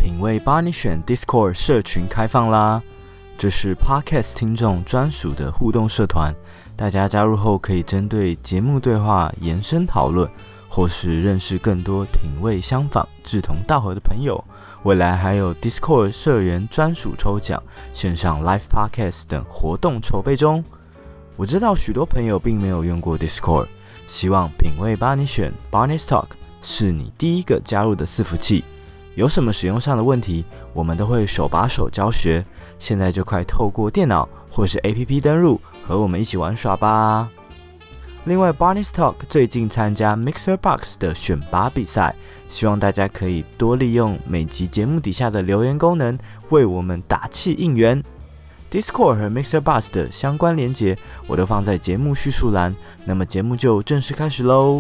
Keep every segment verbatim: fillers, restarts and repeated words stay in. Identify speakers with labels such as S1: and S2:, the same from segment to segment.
S1: 品味帮你选 Discord 社群开放啦！这是 Podcast 听众专属的互动社团，大家加入后可以针对节目对话延伸讨论，或是认识更多品味相仿、志同道合的朋友。未来还有 Discord 社员专属抽奖、线上 Live Podcast 等活动筹备中。我知道许多朋友并没有用过 Discord， 希望品味帮你选 Barney's Talk 是你第一个加入的伺服器。有什么使用上的问题，我们都会手把手教学。现在就快透过电脑或是 A P P 登入，和我们一起玩耍吧。另外 Barney's Talk 最近参加 Mixer Box 的选拔比赛，希望大家可以多利用每集节目底下的留言功能，为我们打气应援。Discord 和 Mixer Box 的相关连结我都放在节目叙述栏，那么节目就正式开始咯。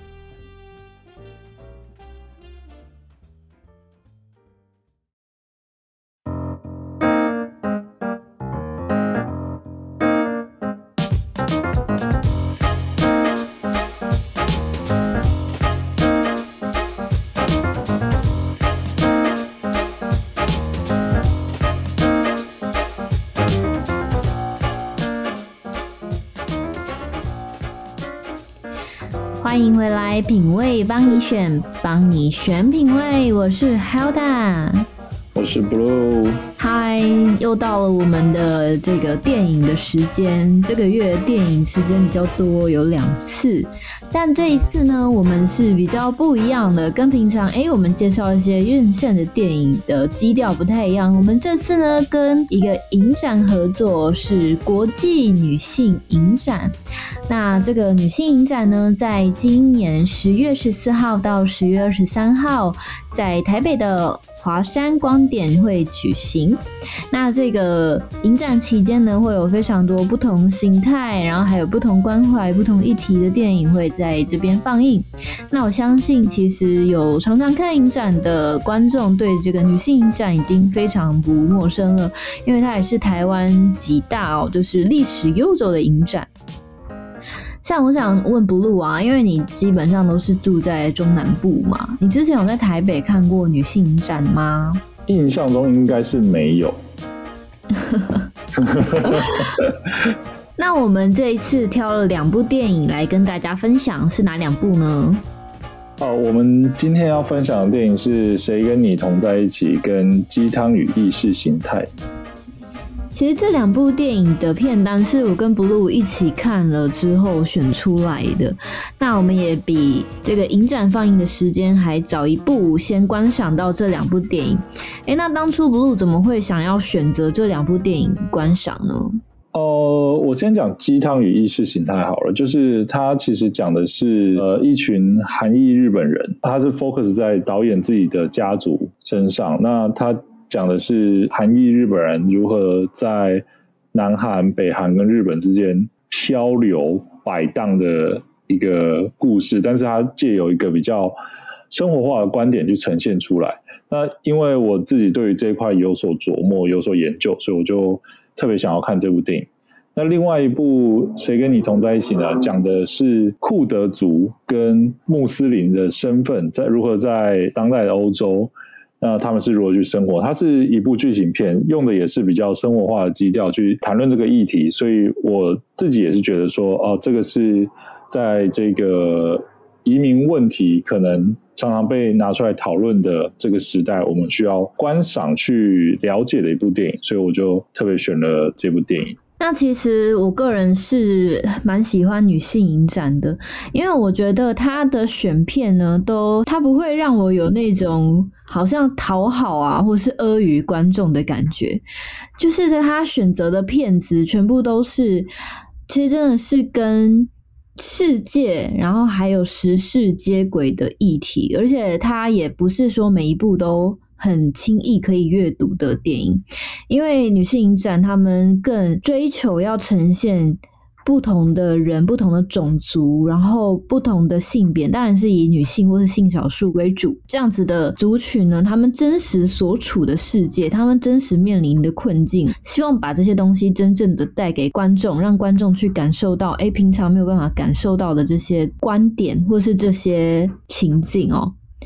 S2: 欢迎回来，品味帮你选，帮你选品味，我是 Hilda，
S3: 我是 Blue。
S2: 嗨，又到了我们的这个电影的时间，这个月电影时间比较多，有两次，但这一次呢，我们是比较不一样的，跟平常哎我们介绍一些院线的电影的基调不太一样。我们这次呢跟一个影展合作，是国际女性影展。那这个女性影展呢，在今年十月十四号到十月二十三号，在台北的华山光点会举行。那这个影展期间呢，会有非常多不同形态，然后还有不同关怀、不同议题的电影会在这边放映。那我相信，其实有常常看影展的观众，对这个女性影展已经非常不陌生了，因为它也是台湾极大哦，就是历史悠久的影展。像我想问 Blue 啊，因为你基本上都是住在中南部嘛，你之前有在台北看过女性影展吗？
S3: 印象中应该是没有。
S2: 那我们这一次挑了两部电影来跟大家分享，是哪两部呢？
S3: 好，我们今天要分享的电影是谁跟你同在一起跟鸡汤与意识形态。
S2: 其实这两部电影的片单是我跟 Blue 一起看了之后选出来的，那我们也比这个影展放映的时间还早一步先观赏到这两部电影。诶，那当初 Blue 怎么会想要选择这两部电影观赏呢？
S3: 呃，我先讲鸡汤与意识形态好了，就是它其实讲的是呃一群韩裔日本人，他是 focus 在导演自己的家族身上，那他讲的是韩裔日本人如何在南韩、北韩跟日本之间漂流摆荡的一个故事，但是它借由一个比较生活化的观点去呈现出来。那因为我自己对于这一块有所琢磨、有所研究，所以我就特别想要看这部电影。那另外一部《谁跟你同在一起》呢，讲的是库德族跟穆斯林的身份在如何在当代的欧洲，那他们是如何去生活。它是一部剧情片，用的也是比较生活化的基调去谈论这个议题，所以我自己也是觉得说，哦，这个是在这个移民问题可能常常被拿出来讨论的这个时代，我们需要观赏去了解的一部电影，所以我就特别选了这部电影。
S2: 那其实我个人是蛮喜欢女性影展的，因为我觉得她的选片呢，都她不会让我有那种好像讨好啊，或是阿谀观众的感觉，就是她选择的片子全部都是，其实真的是跟世界然后还有时事接轨的议题，而且它也不是说每一部都很轻易可以阅读的电影，因为女性影展他们更追求要呈现不同的人、不同的种族，然后不同的性别，当然是以女性或是性少数为主，这样子的族群呢，他们真实所处的世界，他们真实面临的困境，希望把这些东西真正的带给观众，让观众去感受到诶平常没有办法感受到的这些观点或是这些情境哦。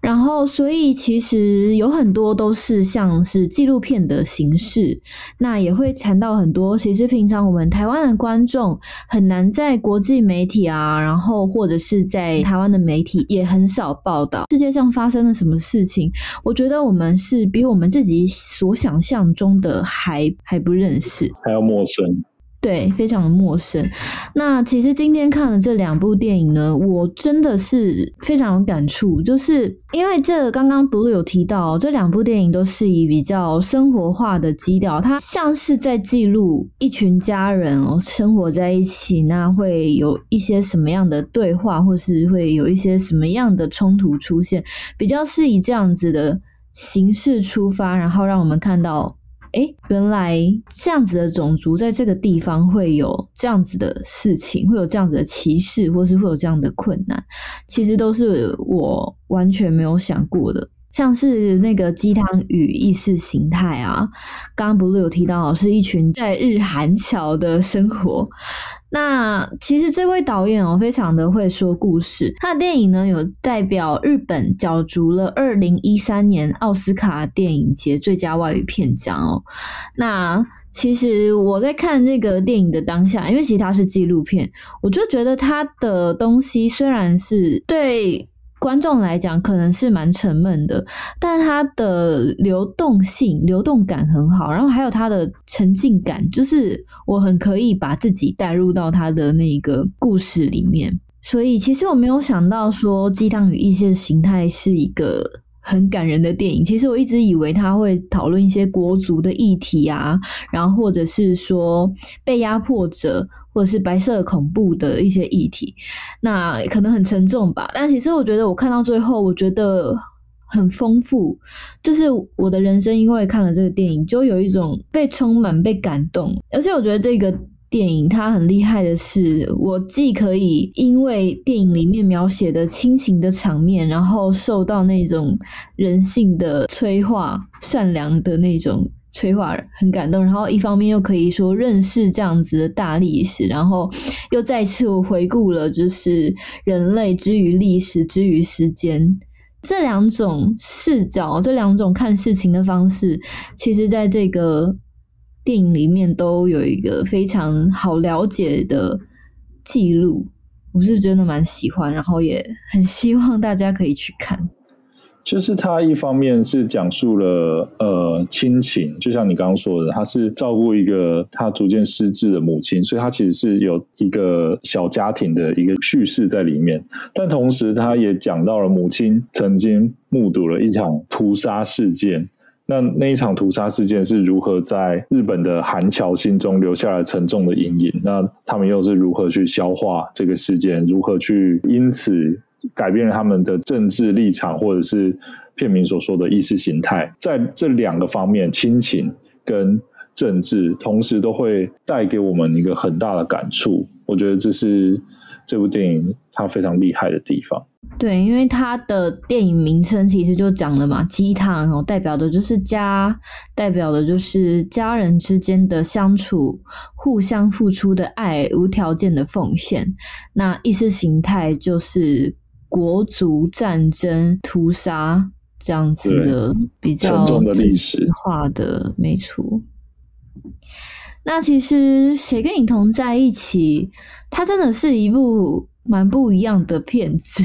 S2: 然后所以其实有很多都是像是纪录片的形式，那也会谈到很多其实平常我们台湾的观众很难在国际媒体啊，然后或者是在台湾的媒体也很少报道世界上发生了什么事情，我觉得我们是比我们自己所想象中的还还不认识，
S3: 还要陌生。
S2: 对，非常的陌生。那其实今天看了这两部电影呢，我真的是非常有感触，就是因为这刚刚 Blue 有提到，这两部电影都是以比较生活化的基调，它像是在记录一群家人哦生活在一起，那会有一些什么样的对话，或是会有一些什么样的冲突出现，比较是以这样子的形式出发，然后让我们看到诶，原来这样子的种族在这个地方会有这样子的事情，会有这样子的歧视，或是会有这样的困难，其实都是我完全没有想过的。像是那个鸡汤与意识形态啊，刚刚不是有提到是一群在日韩侨的生活。那其实这位导演哦，非常的会说故事。他的电影呢，有代表日本角逐了二零一三年奥斯卡电影节最佳外语片奖哦。那其实我在看这个电影的当下，因为其实它是纪录片，我就觉得它的东西虽然是对观众来讲可能是蛮沉闷的，但它的流动性流动感很好，然后还有它的沉浸感，就是我很可以把自己带入到它的那个故事里面。所以其实我没有想到说鸡汤与意识形态是一个很感人的电影，其实我一直以为他会讨论一些国族的议题啊，然后或者是说被压迫者或者是白色恐怖的一些议题，那可能很沉重吧，但其实我觉得我看到最后我觉得很丰富，就是我的人生因为看了这个电影就有一种被充满被感动，而且我觉得这个电影它很厉害的是，我既可以因为电影里面描写的亲情的场面，然后受到那种人性的催化，善良的那种催化很感动，然后一方面又可以说认识这样子的大历史，然后又再次回顾了就是人类之于历史之于时间这两种视角，这两种看事情的方式，其实在这个电影里面都有一个非常好了解的记录，我是真的蛮喜欢，然后也很希望大家可以去看。
S3: 就是他一方面是讲述了呃亲情，就像你刚刚说的，他是照顾一个他逐渐失智的母亲，所以他其实是有一个小家庭的一个叙事在里面，但同时他也讲到了母亲曾经目睹了一场屠杀事件，那那一场屠杀事件是如何在日本的韩侨心中留下了沉重的阴影，那他们又是如何去消化这个事件，如何去因此改变了他们的政治立场，或者是片名所说的意识形态，在这两个方面，亲情跟政治同时都会带给我们一个很大的感触，我觉得这是这部电影它非常厉害的地方。
S2: 对，因为它的电影名称其实就讲了嘛，鸡汤哦，代表的就是家，代表的就是家人之间的相处，互相付出的爱，无条件的奉献。那意识形态就是国族战争、屠杀这样子的比较
S3: 沉重的历史
S2: 化的，没错。那其实谁跟你同在一起，它真的是一部蛮不一样的片子。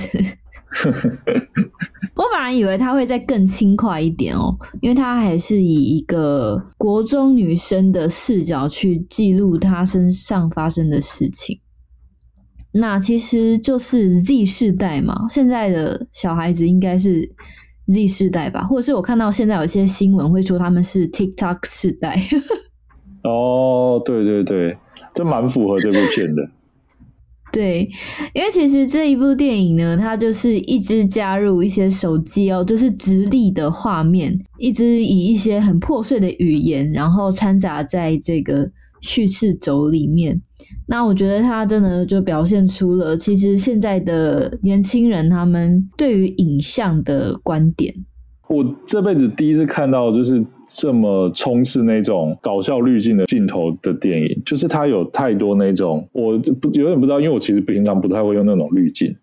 S2: 我本来以为它会再更轻快一点哦，因为它还是以一个国中女生的视角去记录她身上发生的事情。那其实就是 Z 世代嘛，现在的小孩子应该是 Z 世代吧，或者是我看到现在有些新闻会说他们是 TikTok 世代。
S3: 哦，对对对，这蛮符合这部片的。
S2: 对，因为其实这一部电影呢，它就是一直加入一些手机哦，就是直立的画面，一直以一些很破碎的语言，然后掺杂在这个叙事轴里面。那我觉得它真的就表现出了其实现在的年轻人他们对于影像的观点。
S3: 我这辈子第一次看到就是这么充斥那种搞笑滤镜的镜头的电影，就是它有太多那种我不有点不知道，因为我其实平常不太会用那种滤镜，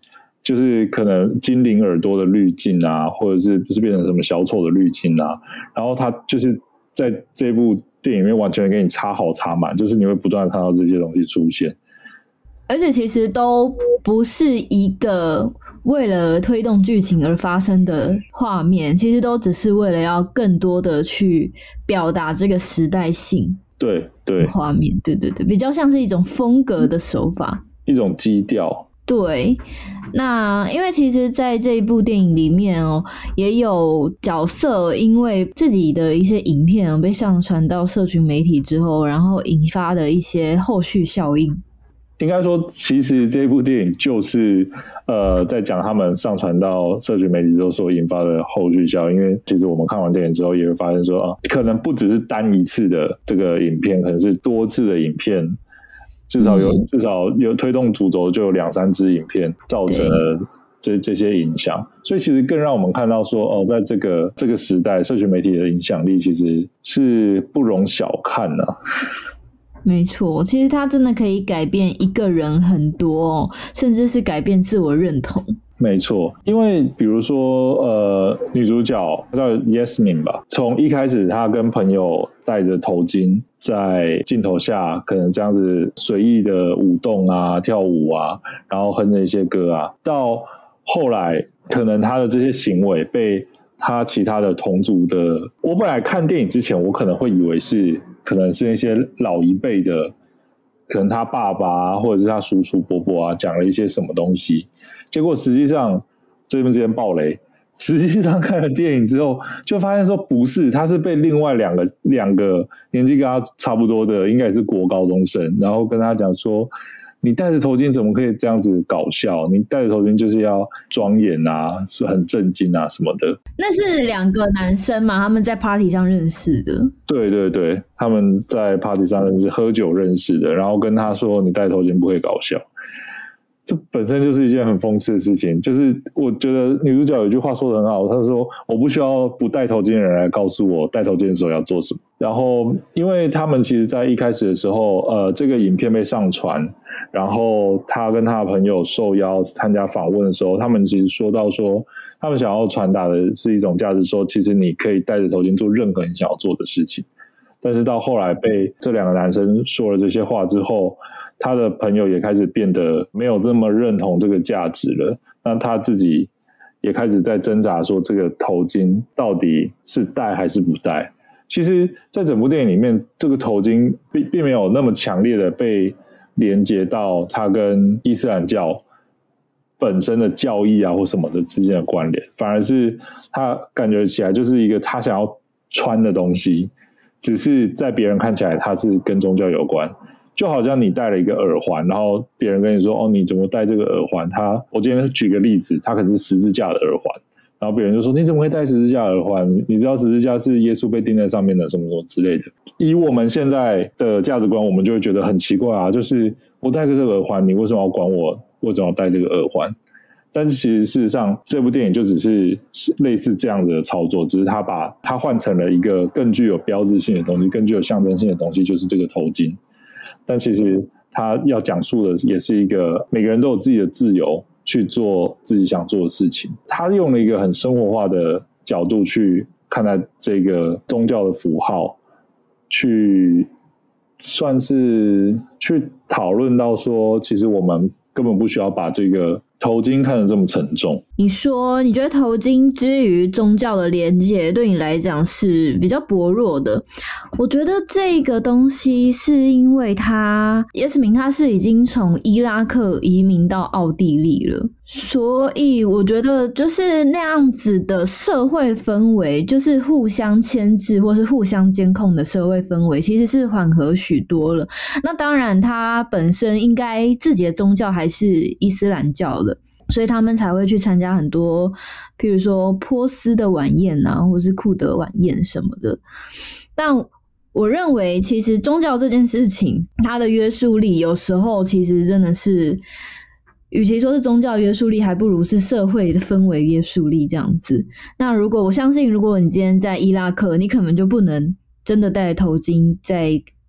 S3: 就是可能精灵耳朵的滤镜啊，或者是就是变成什么小丑的滤镜啊，然后他就是在这部电影里面完全给你插好插满，就是你会不断的看到这些东西出现，
S2: 而且其实都不是一个为了推动剧情而发生的画面，其实都只是为了要更多的去表达这个时代性。
S3: 对对，
S2: 画面，对对对，比较像是一种风格的手法，
S3: 一种基调。
S2: 对，那因为其实在这一部电影里面哦，也有角色因为自己的一些影片被上传到社群媒体之后，然后引发的一些后续效应。
S3: 应该说，其实这部电影就是呃，在讲他们上传到社群媒体之后所引发的后续效应。因为其实我们看完电影之后，也会发现说啊，可能不只是单一次的这个影片，可能是多次的影片。至少有、嗯、至少有推动主轴就有两三支影片造成了这这些影响，所以其实更让我们看到说哦，在这个这个时代，社群媒体的影响力其实是不容小看的、啊。
S2: 没错，其实它真的可以改变一个人很多、哦，甚至是改变自我认同。
S3: 没错，因为比如说呃，女主角她叫 Yasmin 吧，从一开始她跟朋友戴着头巾在镜头下可能这样子随意的舞动啊跳舞啊，然后哼着一些歌啊，到后来可能她的这些行为被她其他的同族的，我本来看电影之前我可能会以为是可能是那些老一辈的，可能他爸爸啊或者是他叔叔伯伯啊讲了一些什么东西，结果实际上这边之间爆雷，实际上看了电影之后就发现说不是，他是被另外两个两个年纪跟他差不多的，应该也是国高中生，然后跟他讲说你戴着头巾怎么可以这样子搞笑，你戴着头巾就是要庄严啊，是很震惊啊什么的。
S2: 那是两个男生嘛，他们在 party 上认识的。对
S3: 对对，他们在 party 上认识，喝酒认识的，然后跟他说你戴头巾不会搞笑，这本身就是一件很讽刺的事情。就是我觉得女主角有一句话说得很好，她说我不需要不戴头巾的人来告诉我戴头巾的时候要做什么。然后因为他们其实在一开始的时候呃，这个影片被上传，然后他跟他的朋友受邀参加访问的时候，他们其实说到说他们想要传达的是一种价值，说其实你可以戴着头巾做任何你想要做的事情。但是到后来被这两个男生说了这些话之后，他的朋友也开始变得没有这么认同这个价值了，那他自己也开始在挣扎说这个头巾到底是戴还是不戴。其实在整部电影里面，这个头巾并并没有那么强烈的被连接到他跟伊斯兰教本身的教义啊或什么的之间的关联，反而是他感觉起来就是一个他想要穿的东西，只是在别人看起来他是跟宗教有关。就好像你戴了一个耳环，然后别人跟你说哦你怎么戴这个耳环，他我今天举个例子，他可能是十字架的耳环，然后别人就说你怎么会戴十字架耳环，你知道十字架是耶稣被钉在上面的什么什么之类的。以我们现在的价值观，我们就会觉得很奇怪啊，就是我戴个这个耳环，你为什么要管我为什么要戴这个耳环？但是其实事实上这部电影就只是类似这样子的操作，只是他把它换成了一个更具有标志性的东西，更具有象征性的东西，就是这个头巾。但其实他要讲述的也是一个每个人都有自己的自由去做自己想做的事情，他用了一个很生活化的角度去看待这个宗教的符号，去算是去讨论到说其实我们根本不需要把这个头巾看得这么沉重。
S2: 你说你觉得头巾之于宗教的连结对你来讲是比较薄弱的，我觉得这个东西是因为他耶斯明他是已经从伊拉克移民到奥地利了，所以我觉得就是那样子的社会氛围，就是互相牵制或是互相监控的社会氛围其实是缓和许多了。那当然他本身应该自己的宗教还是伊斯兰教的，所以他们才会去参加很多譬如说波斯的晚宴啊，或是库德晚宴什么的。但我认为其实宗教这件事情它的约束力有时候其实真的是与其说是宗教约束力，还不如是社会的氛围约束力这样子。那如果我相信如果你今天在伊拉克，你可能就不能真的戴头巾在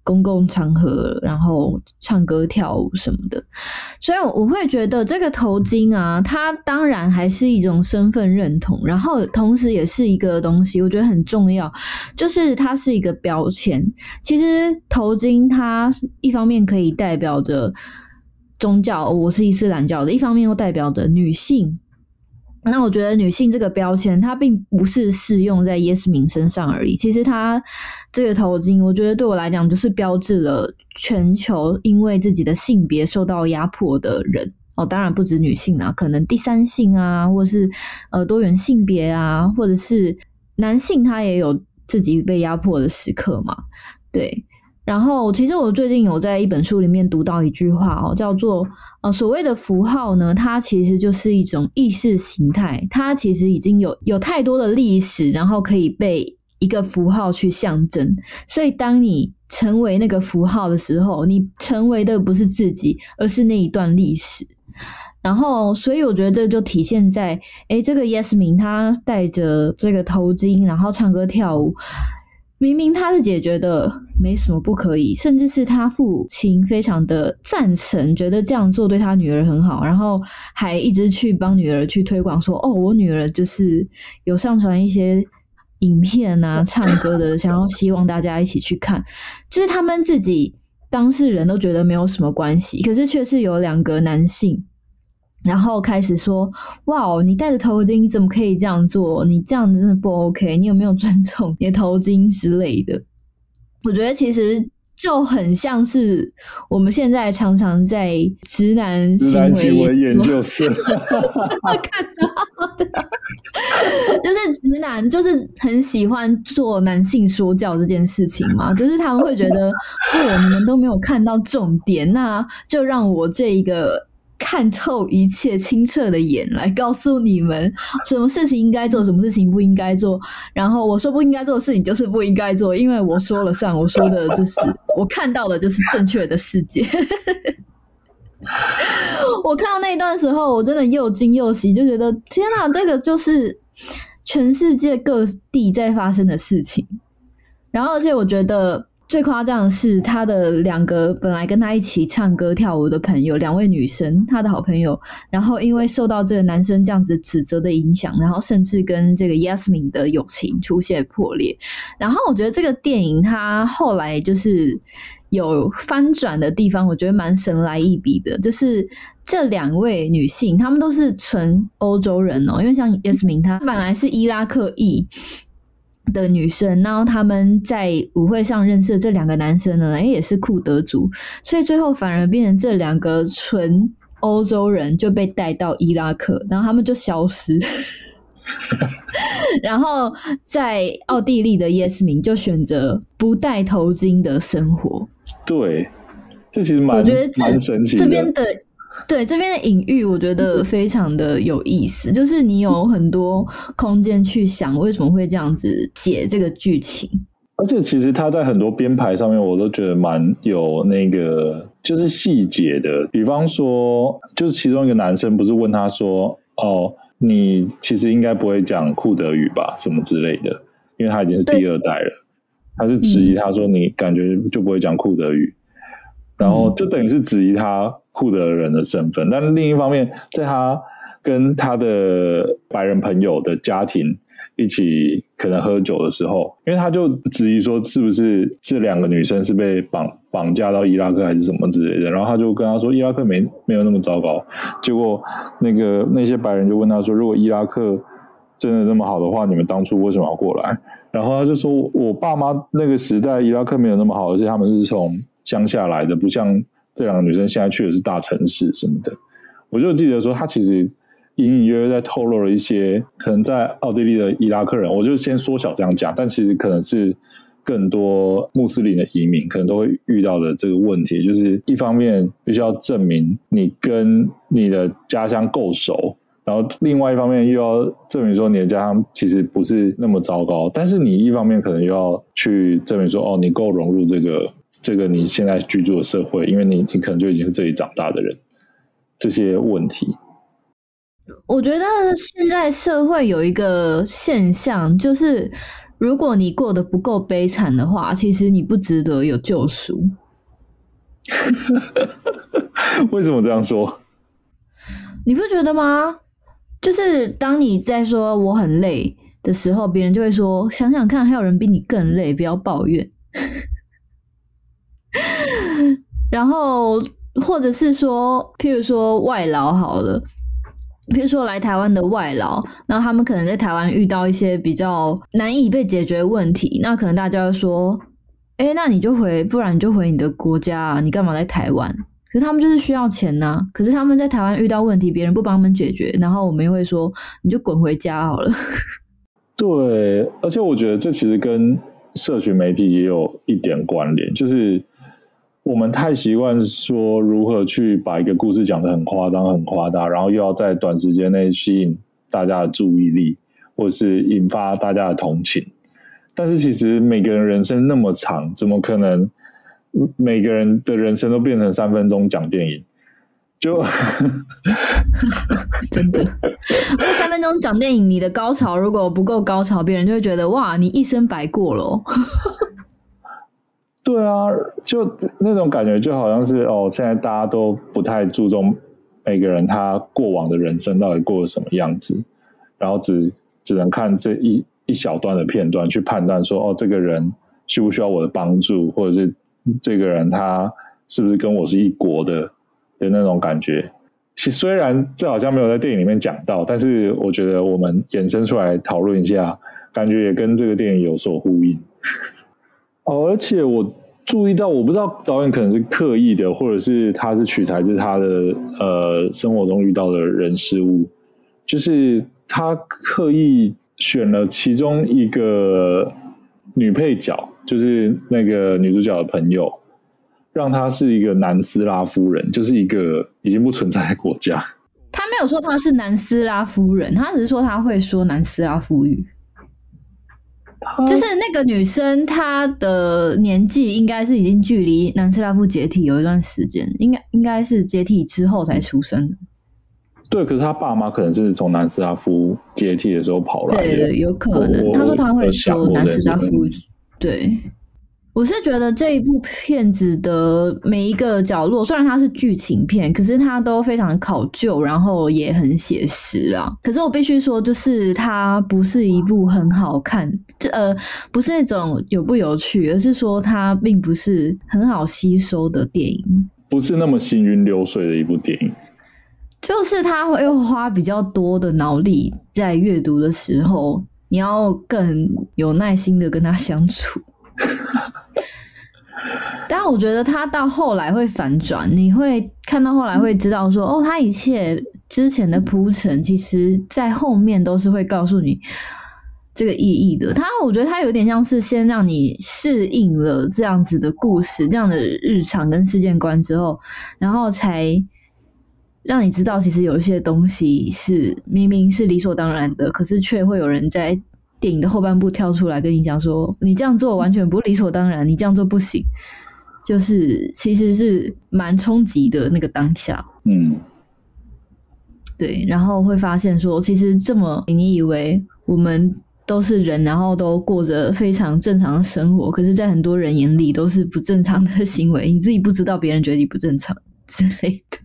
S2: 公共场合，然后唱歌跳舞什么的。所以我会觉得这个头巾啊，它当然还是一种身份认同，然后同时也是一个东西，我觉得很重要，就是它是一个标签。其实头巾它一方面可以代表着宗教，我是伊斯兰教的，一方面又代表着女性。那我觉得女性这个标签它并不是适用在耶斯敏身上而已，其实它这个头巾我觉得对我来讲就是标志了全球因为自己的性别受到压迫的人哦，当然不止女性啊，可能第三性啊，或是呃多元性别啊，或者是男性他也有自己被压迫的时刻嘛，对。然后其实我最近有在一本书里面读到一句话哦，叫做呃所谓的符号呢，它其实就是一种意识形态，它其实已经有有太多的历史，然后可以被一个符号去象征。所以当你成为那个符号的时候，你成为的不是自己，而是那一段历史。然后所以我觉得这就体现在诶这个 Yasmin 她戴着这个头巾，然后唱歌跳舞，明明他是姐觉得没什么不可以，甚至是他父亲非常的赞成，觉得这样做对他女儿很好，然后还一直去帮女儿去推广说，哦，我女儿就是有上传一些影片啊，唱歌的，想要希望大家一起去看，就是他们自己当事人都觉得没有什么关系，可是却是有两个男性然后开始说，哇，你戴着头巾你怎么可以这样做，你这样真的不 OK， 你有没有尊重你的头巾之类的。我觉得其实就很像是我们现在常常在直男行为,
S3: 行为研究社
S2: 看到的就是直男就是很喜欢做男性说教这件事情嘛，就是他们会觉得哦，你们都没有看到重点，那就让我这一个看透一切清澈的眼来告诉你们什么事情应该做，什么事情不应该做，然后我说不应该做的事情就是不应该做，因为我说了算，我说的就是我看到的就是正确的世界我看到那一段时候我真的又惊又喜，就觉得天哪，这个就是全世界各地在发生的事情。然后而且我觉得最夸张的是他的两个本来跟他一起唱歌跳舞的朋友，两位女生，他的好朋友，然后因为受到这个男生这样子指责的影响，然后甚至跟这个 Yasmin 的友情出现破裂。然后我觉得这个电影它后来就是有翻转的地方，我觉得蛮神来一笔的，就是这两位女性她们都是纯欧洲人哦，因为像 Yasmin 她本来是伊拉克裔的女生，然后他们在舞会上认识的这两个男生呢，也是库德族，所以最后反而变成这两个纯欧洲人就被带到伊拉克，然后他们就消失然后在奥地利的 Yasmin 就选择不戴头巾的生活。
S3: 对，这其实蛮
S2: 我觉得
S3: 蛮神奇的。
S2: 这边的对这边的隐喻我觉得非常的有意思，就是你有很多空间去想为什么会这样子写这个剧情。
S3: 而且其实他在很多编排上面我都觉得蛮有那个就是细节的，比方说就是其中一个男生不是问他说，哦，你其实应该不会讲库德语吧什么之类的，因为他已经是第二代了，他是质疑他说你感觉就不会讲库德语，然后就等于是质疑他库德人的身份。但另一方面在他跟他的白人朋友的家庭一起可能喝酒的时候，因为他就质疑说是不是这两个女生是被绑绑架到伊拉克还是什么之类的，然后他就跟他说伊拉克没没有那么糟糕。结果那个那些白人就问他说，如果伊拉克真的那么好的话，你们当初为什么要过来？然后他就说，我爸妈那个时代伊拉克没有那么好，而且他们是从乡下来的，不像这两个女生现在去的是大城市什么的。我就记得说他其实隐隐约约在透露了一些可能在奥地利的伊拉克人，我就先缩小这样讲，但其实可能是更多穆斯林的移民可能都会遇到的这个问题，就是一方面必须要证明你跟你的家乡够熟，然后另外一方面又要证明说你的家乡其实不是那么糟糕，但是你一方面可能又要去证明说，哦，你够融入这个这个你现在居住的社会，因为你你可能就已经是这里长大的人，这些问题。
S2: 我觉得现在社会有一个现象，就是如果你过得不够悲惨的话，其实你不值得有救赎。
S3: 为什么这样说？
S2: 你不觉得吗？就是当你在说我很累的时候，别人就会说想想看，还有人比你更累，不要抱怨。然后或者是说，譬如说外劳好了，譬如说来台湾的外劳，那他们可能在台湾遇到一些比较难以被解决的问题，那可能大家就说，哎，那你就回，不然你就回你的国家啊，你干嘛在台湾？可是他们就是需要钱啊，可是他们在台湾遇到问题，别人不帮他们解决，然后我们又会说，你就滚回家好了。
S3: 对，而且我觉得这其实跟社群媒体也有一点关联，就是我们太习惯说如何去把一个故事讲得很夸张很夸大，然后又要在短时间内吸引大家的注意力，或是引发大家的同情。但是其实每个人人生那么长，怎么可能每个人的人生都变成三分钟讲电影？就
S2: 真的，而且三分钟讲电影，你的高潮如果不够高潮，别人就会觉得哇，你一生白过了哦。
S3: 对啊，就那种感觉就好像是哦，现在大家都不太注重每个人他过往的人生到底过了什么样子，然后只只能看这一一小段的片段去判断说，哦，这个人需不需要我的帮助，或者是这个人他是不是跟我是一国的的那种感觉。其实虽然这好像没有在电影里面讲到，但是我觉得我们衍生出来讨论一下，感觉也跟这个电影有所呼应。哦，而且我注意到，我不知道导演可能是刻意的，或者是他是取材自他的呃生活中遇到的人事物，就是他刻意选了其中一个女配角，就是那个女主角的朋友，让她是一个南斯拉夫人，就是一个已经不存在的国家。
S2: 他没有说他是南斯拉夫人，他只是说他会说南斯拉夫语。就是那个女生，她的年纪应该是已经距离南斯拉夫解体有一段时间，应该应该是解体之后才出生的。
S3: 对，可是他爸妈可能是从南斯拉夫解体的时候跑来的。
S2: 对，有可能。他说他会说南斯拉夫，对。我是觉得这一部片子的每一个角落，虽然它是剧情片，可是它都非常考究，然后也很写实啦。可是我必须说，就是它不是一部很好看，呃，不是那种有不有趣，而是说它并不是很好吸收的电影，
S3: 不是那么行云流水的一部电影。
S2: 就是它会花比较多的脑力在阅读的时候，你要更有耐心的跟它相处。但我觉得他到后来会反转，你会看到后来会知道说，哦，他一切之前的铺陈，其实在后面都是会告诉你这个意义的。他我觉得他有点像是先让你适应了这样子的故事，这样的日常跟事件观之后，然后才让你知道其实有一些东西是明明是理所当然的，可是却会有人在电影的后半部跳出来跟你讲说，你这样做完全不理所当然，你这样做不行，就是其实是蛮冲击的那个当下。
S3: 嗯，
S2: 对，然后会发现说，其实这么你以为我们都是人，然后都过着非常正常的生活，可是在很多人眼里都是不正常的行为，你自己不知道，别人觉得你不正常之类的。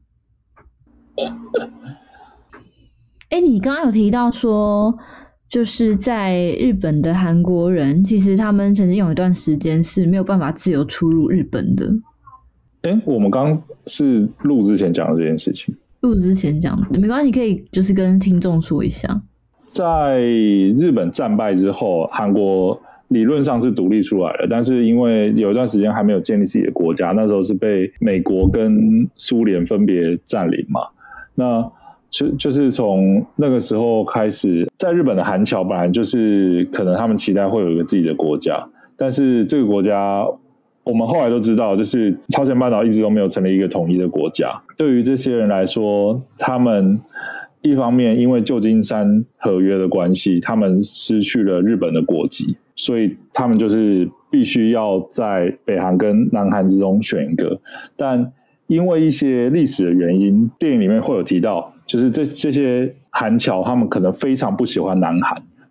S2: 哎，你刚刚有提到说，就是在日本的韩国人，其实他们曾经有一段时间是没有办法自由出入日本的。
S3: 哎，我们刚刚是录之前讲的这件事情。
S2: 录之前讲的，没关系，可以就是跟听众说一下。
S3: 在日本战败之后，韩国理论上是独立出来了，但是因为有一段时间还没有建立自己的国家，那时候是被美国跟苏联分别占领嘛。那就就是从那个时候开始，在日本的韩侨本来就是可能他们期待会有一个自己的国家，但是这个国家我们后来都知道，就是朝鲜半岛一直都没有成立一个统一的国家。对于这些人来说，他们一方面因为旧金山合约的关系，他们失去了日本的国籍，所以他们就是必须要在北韩跟南韩之中选一个。但因为一些历史的原因，电影里面会有提到，就是这这些韩侨他们可能非常不喜欢南韩，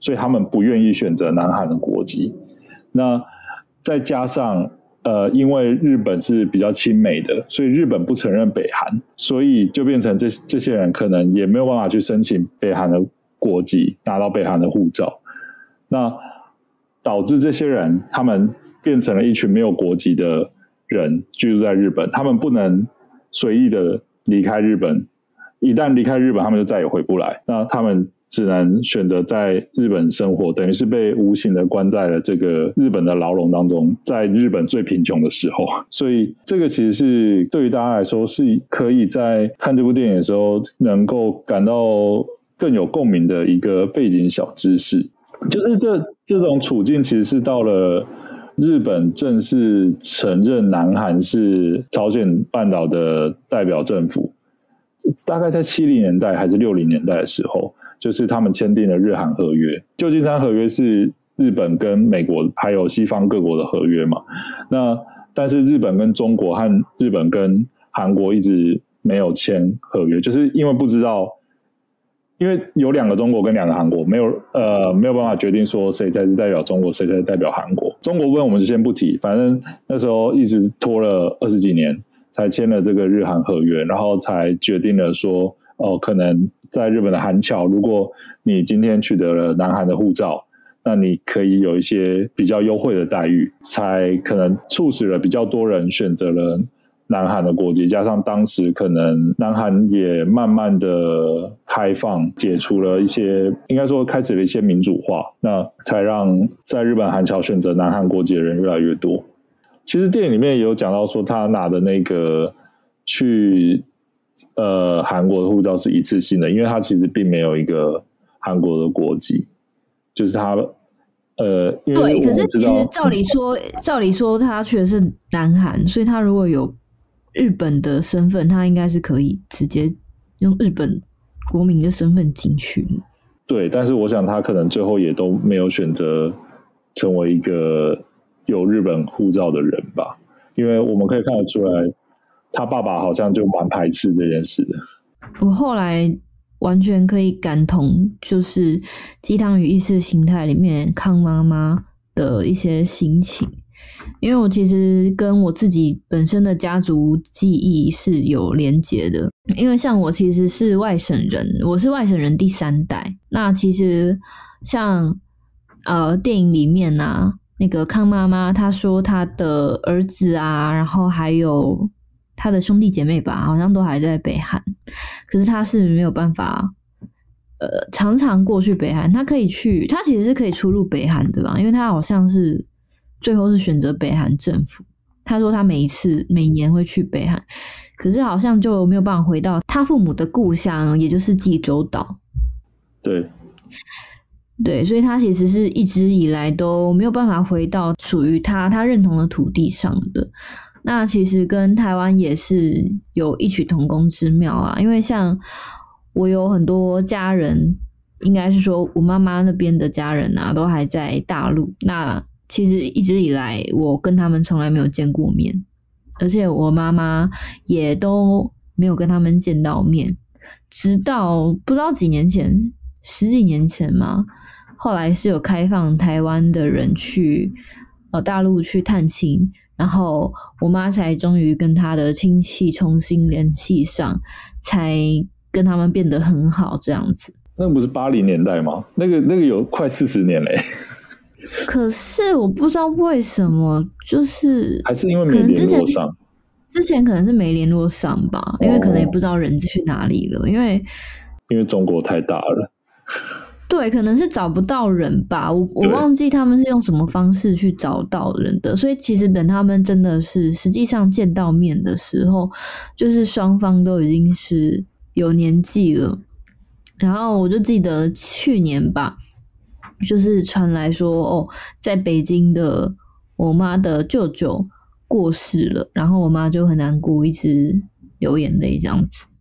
S3: 所以他们不愿意选择南韩的国籍。那再加上呃，因为日本是比较亲美的，所以日本不承认北韩，所以就变成这这些人可能也没有办法去申请北韩的国籍，拿到北韩的护照。那导致这些人他们变成了一群没有国籍的人居住在日本，他们不能随意的离开日本，一旦离开日本他们就再也回不来，那他们只能选择在日本生活，等于是被无形的关在了这个日本的牢笼当中，在日本最贫穷的时候。所以这个其实是对于大家来说是可以在看这部电影的时候能够感到更有共鸣的一个背景小知识，就是这这种处境其实是到了日本正式承认南韩是朝鲜半岛的代表政府，大概在七零年代还是六零年代的时候，就是他们签订了日韩合约。旧金山合约是日本跟美国还有西方各国的合约嘛，那但是日本跟中国和日本跟韩国一直没有签合约，就是因为不知道，因为有两个中国跟两个韩国，没有呃没有办法决定说谁才是代表中国，谁才是代表韩国。中国问我们就先不提，反正那时候一直拖了二十几年才签了这个日韩合约，然后才决定了说哦，可能在日本的韩侨，如果你今天取得了南韩的护照，那你可以有一些比较优惠的待遇，才可能促使了比较多人选择了南韩的国籍，加上当时可能南韩也慢慢的开放，解除了一些，应该说开始了一些民主化，那才让在日本韩侨选择南韩国籍的人越来越多。其实电影里面也有讲到说，他拿的那个去呃韩国的护照是一次性的，因为他其实并没有一个韩国的国籍，就是他呃，因为
S2: 对，可是
S3: 我知道
S2: 其实照理说，照理说他去的是南韩，所以他如果有日本的身份，他应该是可以直接用日本国民的身份进去。
S3: 对，但是我想他可能最后也都没有选择成为一个有日本护照的人吧，因为我们可以看得出来，他爸爸好像就蛮排斥这件事的。
S2: 我后来完全可以感同，就是《鸡汤与意识形态》里面康妈妈的一些心情。因为我其实跟我自己本身的家族记忆是有连结的，因为像我其实是外省人，我是外省人第三代。那其实像呃电影里面啊，那个康妈妈她说她的儿子啊，然后还有她的兄弟姐妹吧，好像都还在北韩，可是她是没有办法呃常常过去北韩，她可以去，她其实是可以出入北韩的吧，因为她好像是最后是选择北韩政府。他说他每一次每年会去北韩，可是好像就没有办法回到他父母的故乡，也就是济州岛。
S3: 对
S2: 对，所以他其实是一直以来都没有办法回到属于他他认同的土地上的。那其实跟台湾也是有异曲同工之妙啊，因为像我有很多家人，应该是说我妈妈那边的家人啊，都还在大陆。那其实一直以来我跟他们从来没有见过面，而且我妈妈也都没有跟他们见到面，直到不知道几年前，十几年前嘛，后来是有开放台湾的人去呃大陆去探亲，然后我妈才终于跟她的亲戚重新联系上，才跟他们变得很好这样子。
S3: 那不是八零年代吗？那个那个有快四十年嘞。
S2: 可是我不知道为什么，就是
S3: 还是因为没联络上，
S2: 之前可能是没联络上吧，因为可能也不知道人去哪里了，因为
S3: 因为中国太大了。
S2: 对，可能是找不到人吧，我我忘记他们是用什么方式去找到人的，所以其实等他们真的是实际上见到面的时候，就是双方都已经是有年纪了。然后我就记得去年吧，就是传来说哦，在北京的我妈的舅舅过世了，然后我妈就很难过，一直流眼泪这样子。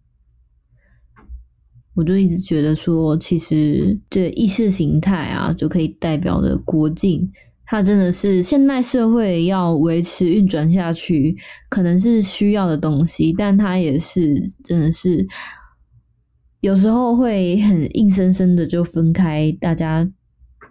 S2: 我就一直觉得说，其实这意识形态啊，就可以代表的国境，它真的是现代社会要维持运转下去，可能是需要的东西，但它也是真的是有时候会很硬生生的就分开大家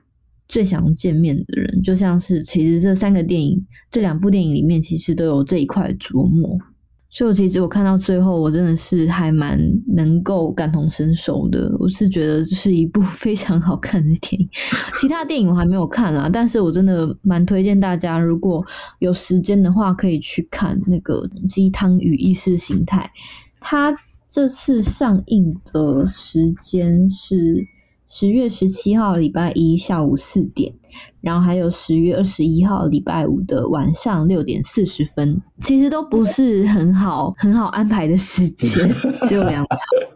S2: 最想要见面的人，就像是其实这三个电影这两部电影里面其实都有这一块琢磨，所以我其实我看到最后我真的是还蛮能够感同身受的，我是觉得这是一部非常好看的电影。其他电影我还没有看啦，但是我真的蛮推荐大家如果有时间的话可以去看那个鸡汤与意识形态。它这次上映的时间是十月十七号礼拜一下午四点，然后还有十月二十一号礼拜五的晚上六点四十分，其实都不是很好很好安排的时间，只有两场。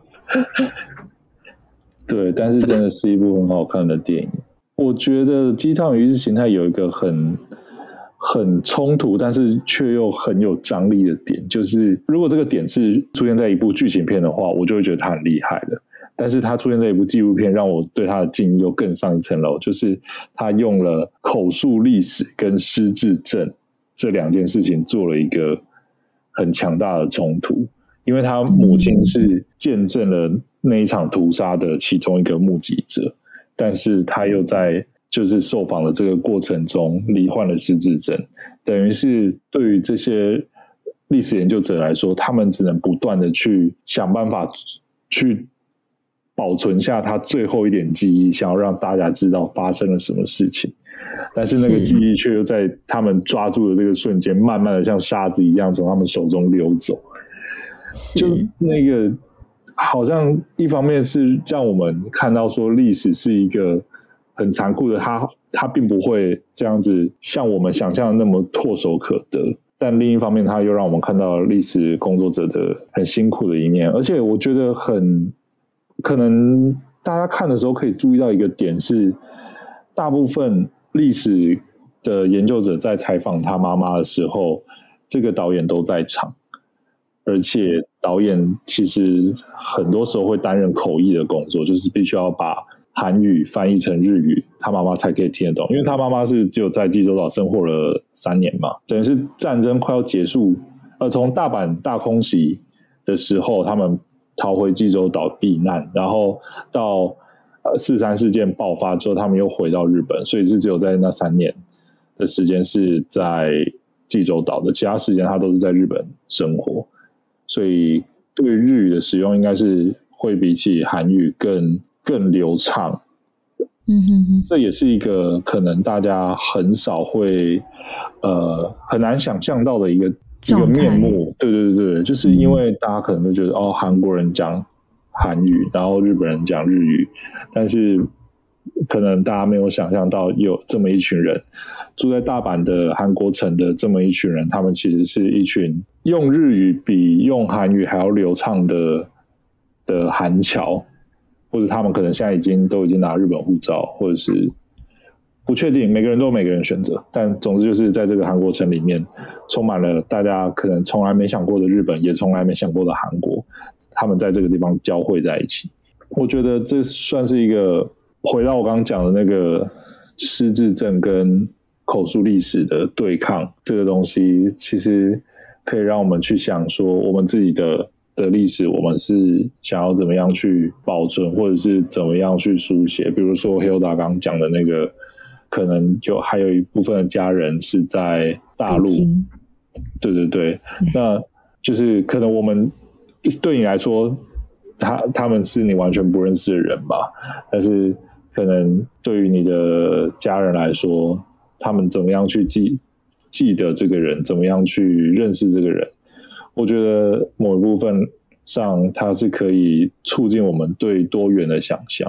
S3: 对，但是真的是一部很好看的电影。我觉得《鸡汤与意识形态》有一个很很冲突，但是却又很有张力的点，就是如果这个点是出现在一部剧情片的话，我就会觉得它很厉害了。但是它出现在一部纪录片，让我对它的敬意又更上一层楼，就是它用了口述历史跟失智症这两件事情做了一个很强大的冲突。因为他母亲是见证了那一场屠杀的其中一个目击者，但是他又在就是受访的这个过程中罹患了失智症，等于是对于这些历史研究者来说，他们只能不断的去想办法去保存下他最后一点记忆，想要让大家知道发生了什么事情，但是那个记忆却又在他们抓住的这个瞬间慢慢的像沙子一样从他们手中溜走。就那个好像一方面是让我们看到说历史是一个很残酷的，它它并不会这样子像我们想象的那么唾手可得，但另一方面它又让我们看到历史工作者的很辛苦的一面。而且我觉得很可能大家看的时候可以注意到一个点是，大部分历史的研究者在采访他妈妈的时候，这个导演都在场，而且导演其实很多时候会担任口译的工作，就是必须要把韩语翻译成日语，他妈妈才可以听得懂。因为他妈妈是只有在济州岛生活了三年嘛，等于是战争快要结束，呃，从大阪大空袭的时候，他们逃回济州岛避难，然后到呃四三事件爆发之后，他们又回到日本，所以是只有在那三年的时间是在济州岛的，其他时间他都是在日本生活。所以对日语的使用应该是会比起韩语更更流畅。
S2: 嗯哼哼，
S3: 这也是一个可能大家很少会呃很难想象到的一个一个面目。对对对，就是因为大家可能都觉得、嗯、哦，韩国人讲韩语，然后日本人讲日语，但是可能大家没有想象到有这么一群人住在大阪的韩国城的这么一群人，他们其实是一群用日语比用韩语还要流畅的的韩侨，或者他们可能现在已经都已经拿日本护照，或者是不确定，每个人都有每个人选择，但总之就是在这个韩国城里面充满了大家可能从来没想过的日本，也从来没想过的韩国，他们在这个地方交汇在一起。我觉得这算是一个回到我刚刚讲的那个失智症跟口述历史的对抗，这个东西其实可以让我们去想说我们自己的的历史，我们是想要怎么样去保存，或者是怎么样去书写。比如说 Hilda 刚刚讲的那个，可能有还有一部分的家人是在大陆，对对对，那就是可能我们对你来说他他们是你完全不认识的人吧，但是可能对于你的家人来说，他们怎么样去记记得这个人，怎么样去认识这个人，我觉得某一部分上它是可以促进我们对多元的想象。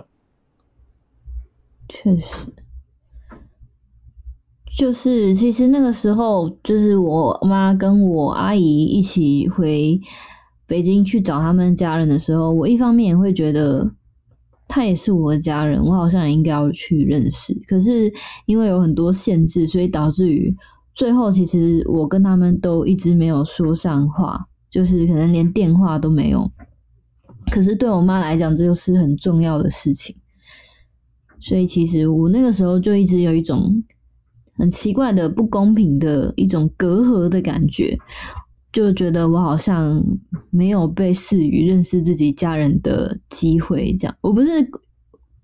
S2: 确实，就是其实那个时候就是我妈跟我阿姨一起回北京去找他们家人的时候，我一方面也会觉得他也是我的家人，我好像也应该要去认识，可是因为有很多限制，所以导致于最后其实我跟他们都一直没有说上话，就是可能连电话都没有。可是对我妈来讲，这就是很重要的事情，所以其实我那个时候就一直有一种很奇怪的不公平的一种隔阂的感觉，就觉得我好像没有被赐予认识自己家人的机会，这样。我不是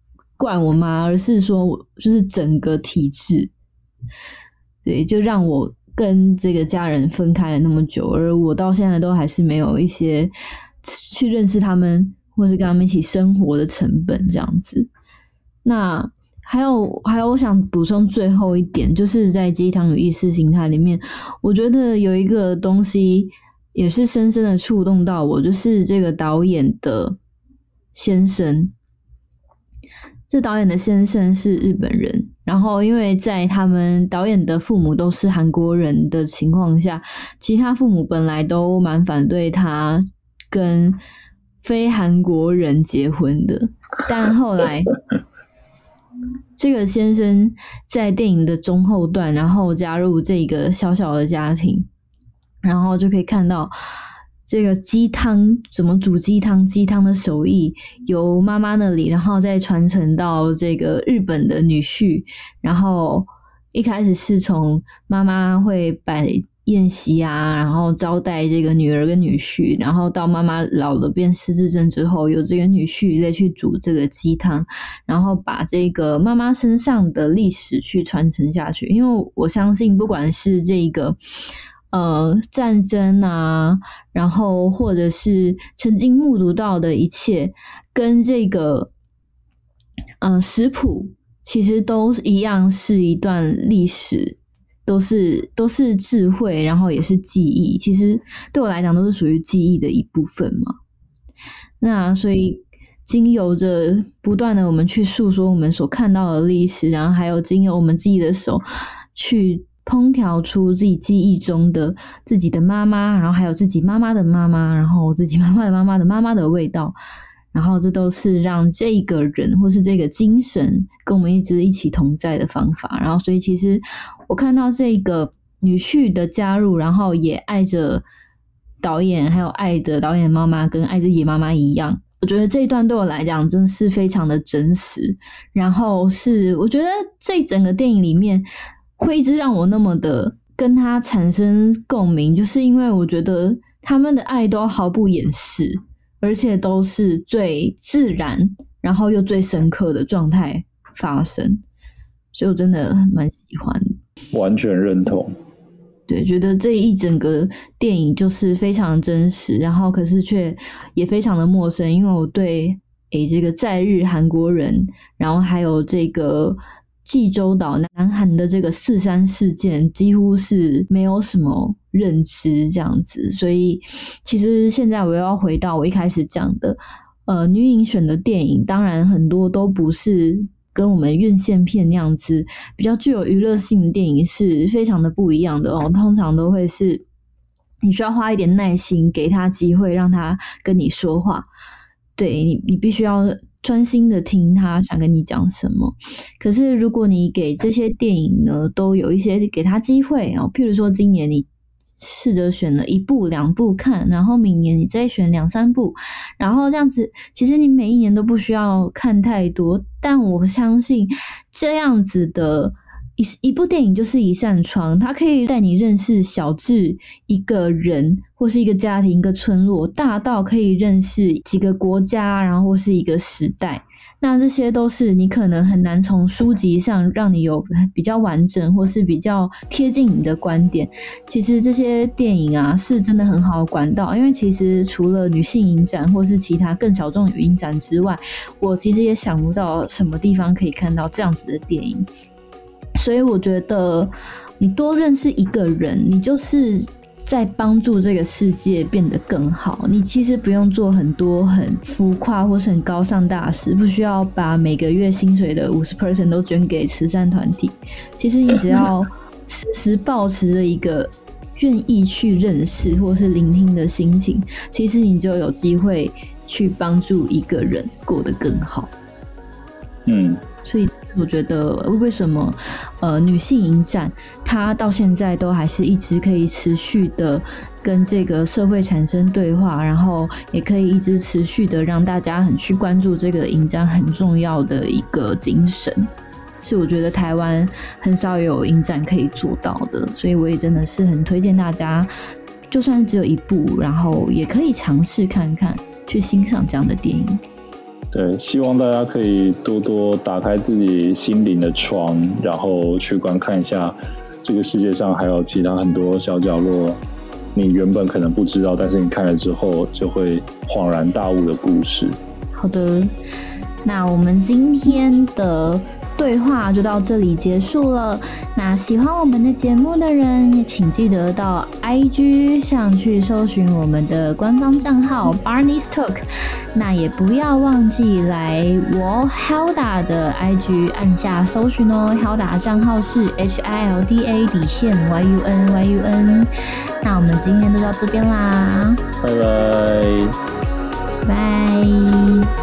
S2: 怪我妈，而是说就是整个体制，对，就让我跟这个家人分开了那么久，而我到现在都还是没有一些去认识他们或是跟他们一起生活的成本这样子。那还有还有我想补充最后一点，就是在鸡汤与意识形态里面，我觉得有一个东西也是深深的触动到我，就是这个导演的先生。这导演的先生是日本人，然后因为在他们导演的父母都是韩国人的情况下，其他父母本来都蛮反对他跟非韩国人结婚的，但后来这个先生在电影的中后段，然后加入这个小小的家庭，然后就可以看到这个鸡汤怎么煮鸡汤，鸡汤的手艺由妈妈那里，然后再传承到这个日本的女婿，然后一开始是从妈妈会摆宴席啊，然后招待这个女儿跟女婿，然后到妈妈老了变失智症之后，由这个女婿再去煮这个鸡汤，然后把这个妈妈身上的历史去传承下去。因为我相信不管是这个呃战争啊，然后或者是曾经目睹到的一切，跟这个呃食谱其实都一样是一段历史，都是都是智慧，然后也是记忆，其实对我来讲都是属于记忆的一部分嘛。那所以经由着不断的我们去诉说我们所看到的历史，然后还有经由我们自己的手去烹调出自己记忆中的自己的妈妈，然后还有自己妈妈的妈妈，然后自己妈妈的妈妈的妈妈的味道，然后这都是让这个人或是这个精神跟我们一直一起同在的方法。然后所以其实我看到这个女婿的加入，然后也爱着导演，还有爱着导演妈妈跟爱着野妈妈一样，我觉得这一段对我来讲真是非常的真实。然后是我觉得这整个电影里面会一直让我那么的跟他产生共鸣，就是因为我觉得他们的爱都毫不掩饰，而且都是最自然然后又最深刻的状态发生，所以我真的蛮喜欢的，
S3: 完全认同。
S2: 对，觉得这一整个电影就是非常真实，然后可是却也非常的陌生，因为我对诶这个在日韩国人，然后还有这个济州岛南韩的这个四三事件几乎是没有什么认知这样子。所以其实现在我又要回到我一开始讲的呃，女影选的电影当然很多都不是跟我们院线片那样子比较具有娱乐性的电影，是非常的不一样的哦。通常都会是你需要花一点耐心，给他机会让他跟你说话，对，你你必须要专心的听他想跟你讲什么。可是如果你给这些电影呢都有一些给他机会哦，譬如说今年你试着选了一部两部看，然后明年你再选两三部，然后这样子其实你每一年都不需要看太多，但我相信这样子的一一部电影就是一扇窗，它可以带你认识小至一个人或是一个家庭一个村落，大到可以认识几个国家，然后或是一个时代。那这些都是你可能很难从书籍上让你有比较完整或是比较贴近你的观点。其实这些电影啊是真的很好的管道，因为其实除了女性影展或是其他更小众的影展之外，我其实也想不到什么地方可以看到这样子的电影。所以我觉得你多认识一个人，你就是在帮助这个世界变得更好。你其实不用做很多很浮夸或是很高尚大事，不需要把每个月薪水的 百分之五十 都捐给慈善团体。其实你只要时时抱持着一个愿意去认识或是聆听的心情，其实你就有机会去帮助一个人过得更好。嗯，所以我觉得为什么呃女性影展它到现在都还是一直可以持续的跟这个社会产生对话，然后也可以一直持续的让大家很去关注这个影展很重要的一个精神，是我觉得台湾很少有影展可以做到的。所以我也真的是很推荐大家，就算只有一部，然后也可以尝试看看去欣赏这样的电影。
S3: 对，希望大家可以多多打开自己心灵的窗，然后去观看一下这个世界上还有其他很多小角落，你原本可能不知道，但是你看了之后就会恍然大悟的故事。
S2: 好的，那我们今天的对话就到这里结束了。那喜欢我们的节目的人，也请记得到 I G 上去搜寻我们的官方账号 Barney's Talk。那也不要忘记来我 Hilda 的 I G 按下搜寻哦。Hilda 账号是 H I L D A 底线 Y U N Y U N。那我们今天就到这边啦，
S3: 拜拜，
S2: 拜。